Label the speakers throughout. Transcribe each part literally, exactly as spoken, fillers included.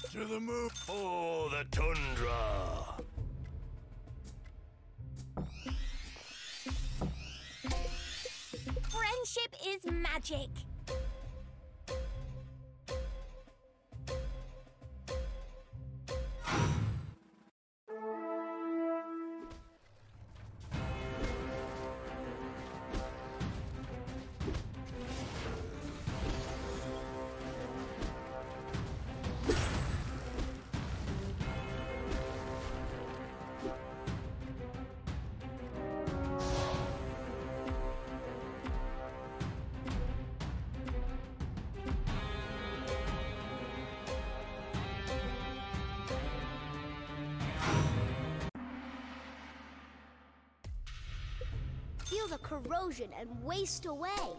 Speaker 1: To the moon. Oh, the tundra.
Speaker 2: Friendship is magic. Feel the corrosion and waste away.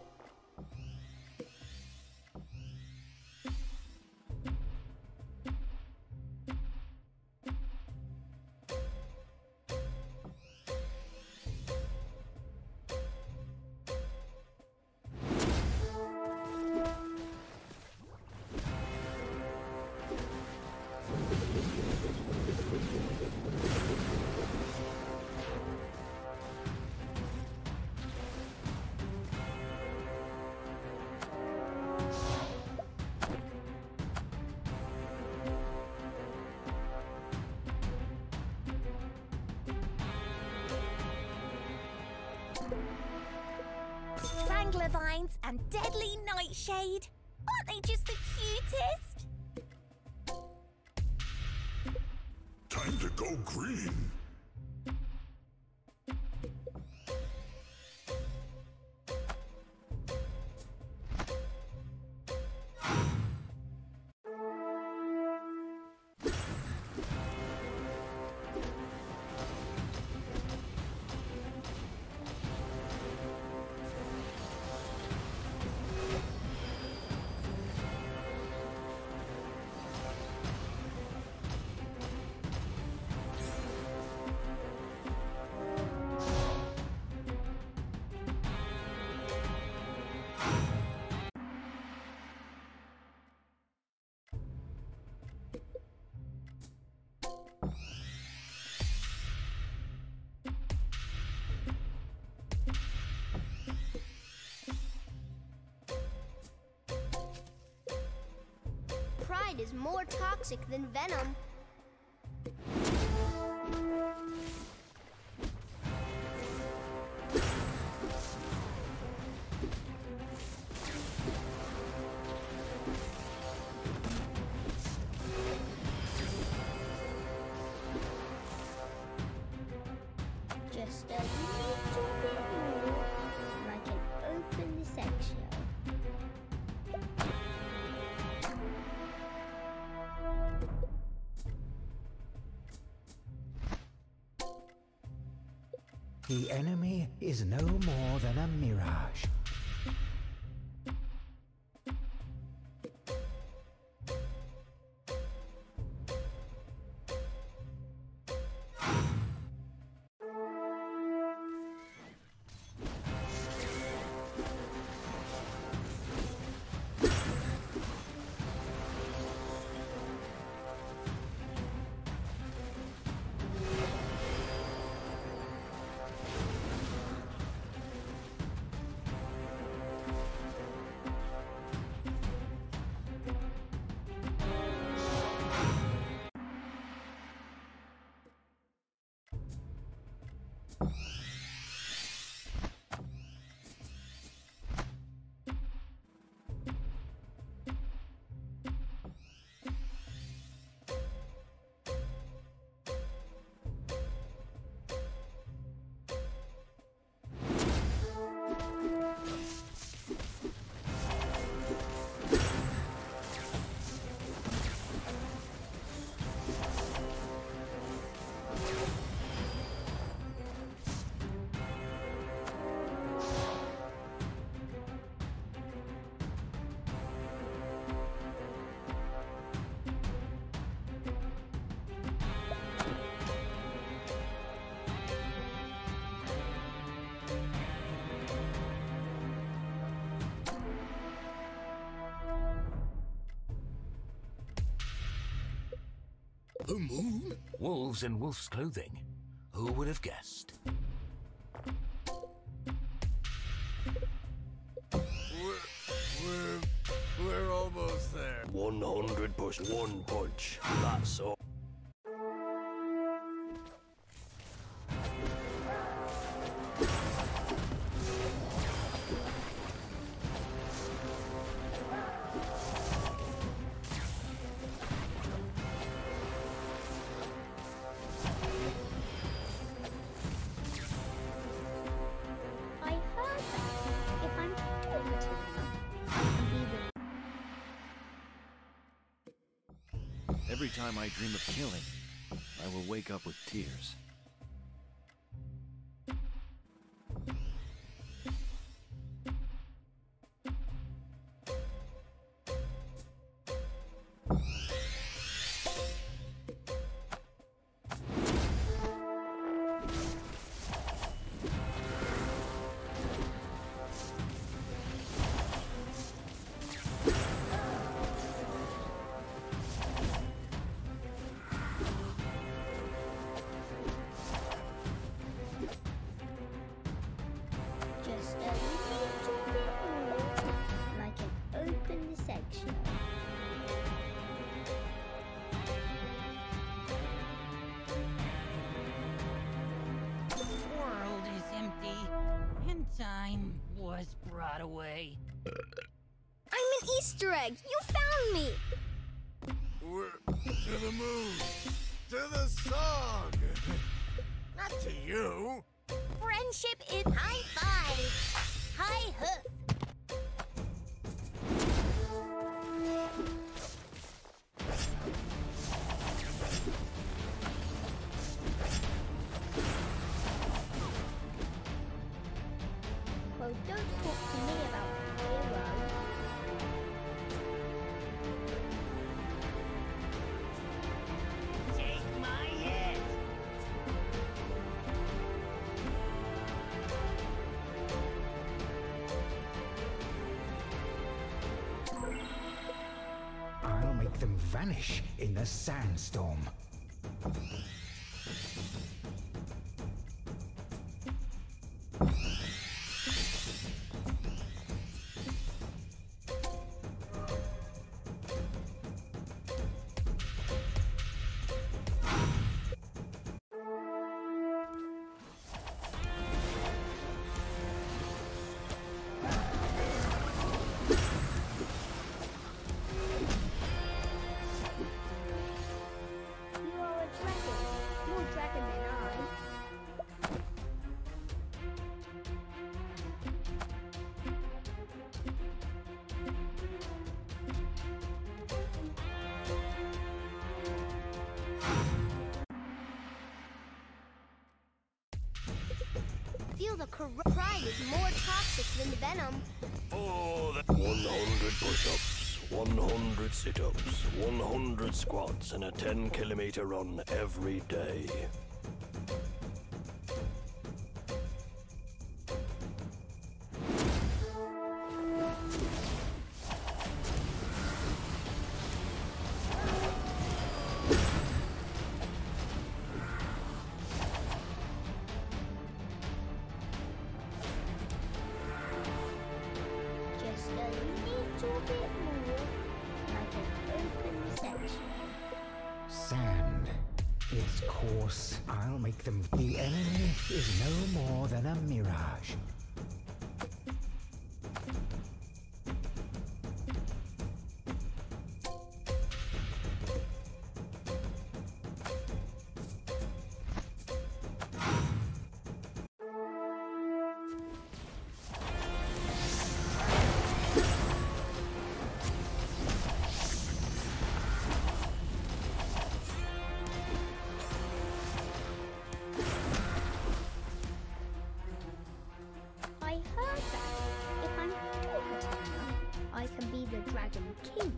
Speaker 2: Strangler vines and deadly nightshade. Aren't they just the cutest?
Speaker 1: Time to go green.
Speaker 2: Pride is more toxic than venom. Just a little bit more, and I can open this eggshell.
Speaker 3: The enemy is no more than a mirage.
Speaker 1: The moon?
Speaker 4: Wolves in wolf's clothing. Who would have guessed?
Speaker 1: We're, we're, we're almost there. one hundred push, one punch. That's all.
Speaker 5: Every time I dream of killing, I will wake up with tears.
Speaker 2: Just a little bit more, and I can open the section.
Speaker 6: The world is empty, and time was brought away.
Speaker 7: I'm an Easter egg! You found me!
Speaker 1: We're to the moon. To the song. Not to you.
Speaker 7: Friendship is high five! High hoof!
Speaker 2: Well, don't talk to me about hero.
Speaker 6: Take my head!
Speaker 3: I'll make them vanish in the sandstorm.
Speaker 2: You are a dragon. More dragon than I.
Speaker 7: Feel the cor- pride is more toxic than the venom.
Speaker 1: Oh, the one hundred push-ups, one hundred sit-ups, one hundred squats, and a ten kilometer run every day.
Speaker 2: Just a little bit more, and I can open the section.
Speaker 3: Sand is coarse. I'll make them. The enemy is no more than a mirage.
Speaker 2: I heard that if I'm talkative, I can be the Dragon King.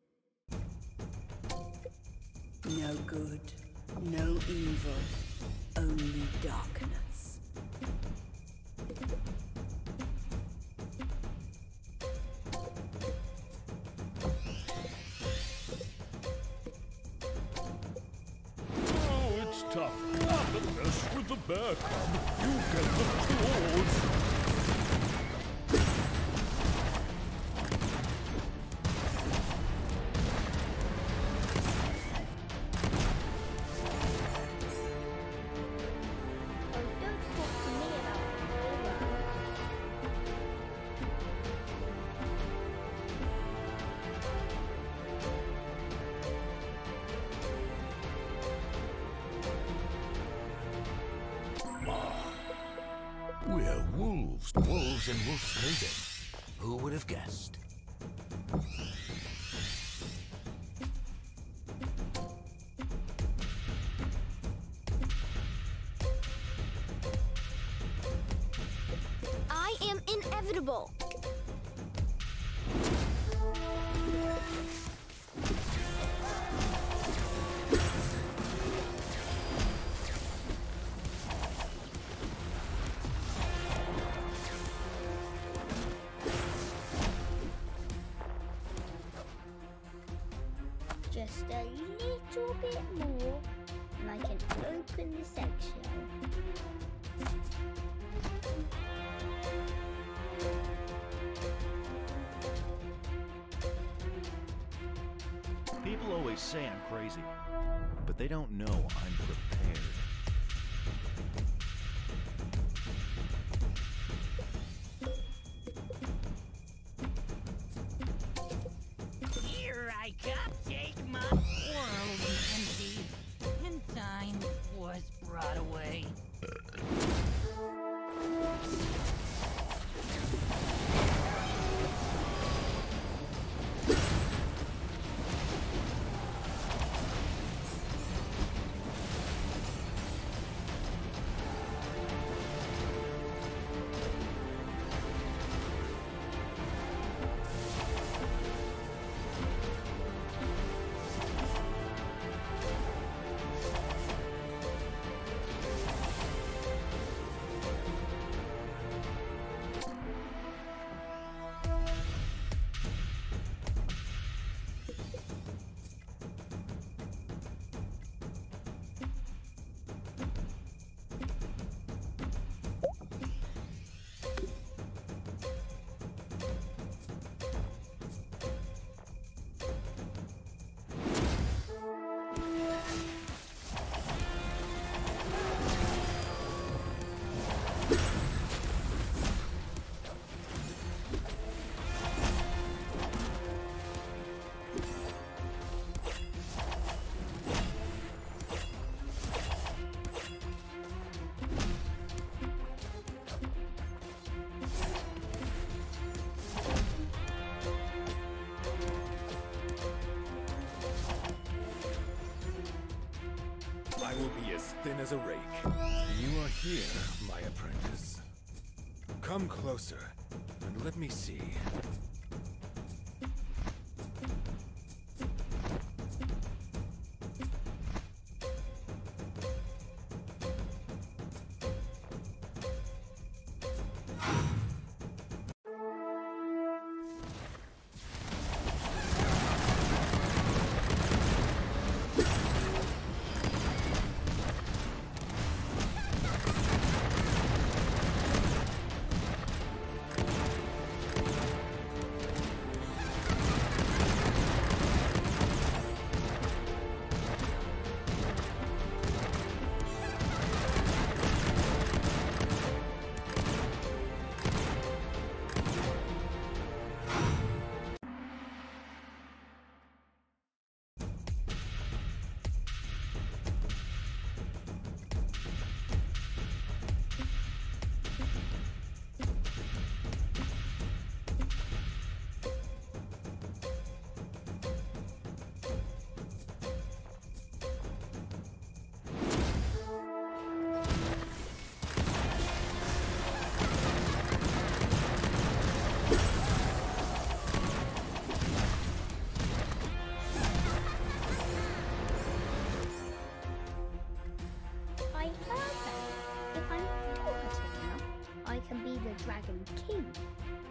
Speaker 8: No good, no evil, only darkness.
Speaker 1: Oh, it's tough. Not the best with the bear cub. You get the claws.
Speaker 4: We're wolves. Wolves in wolf's clothing. Who would have guessed?
Speaker 7: I am inevitable.
Speaker 2: Just a little bit more, and I can open the section.
Speaker 5: People always say I'm crazy, but they don't know I'm prepared.
Speaker 6: Here I come. Take my world is empty, and time was brought away.
Speaker 1: I will be as thin as a rake. You are here, my apprentice. Come closer, and let me see.
Speaker 2: can be the Dragon King.